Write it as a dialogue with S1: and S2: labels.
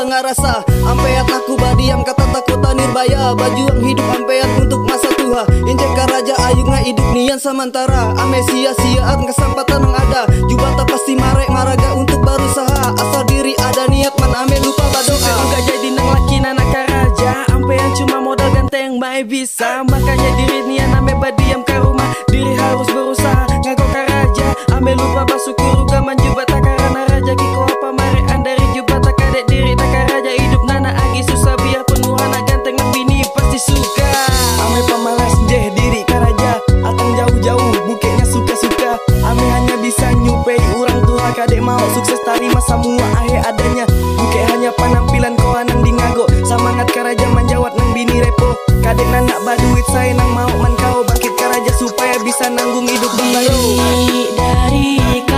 S1: sangat rasa. Ampeat aku badiam kata takota nirbaya. Bajuang hidup ampeat untuk masa tua. Injek raja ayunga hidup nian samantara. Ame sia-siaan kesempatan yang ada. Jubata pasti marek maraga untuk berusaha. Asal diri ada niat man ame lupa berdoa.
S2: Enggak jadi nang laki anak raja. Ampean cuma modal ganteng bae bisa. Makanya diri nian ame badiam ke rumah. Diri harus berusaha ngaku ke raja. Ame lupa bersyukur gaman jubata karena raja. Kiko apa marean dari jubata kadek diri tak raja. Hidup nana agi susah biarpun muhana ganteng nang bini pasti suka. Ame pemalas jeh diri karaja. Atang jauh-jauh bukenya suka-suka. Ame hanya bisa nyupei orang tua. Kadek mau sukses tarima semua ahe adanya. Buke hanya penampilan kau nang di ngago. Semangat karaja menjawat nang bini repo. Kadek nanak baduit saya nang mau man kau bangkit karaja supaya bisa nanggung hidup bang baru.
S3: Dari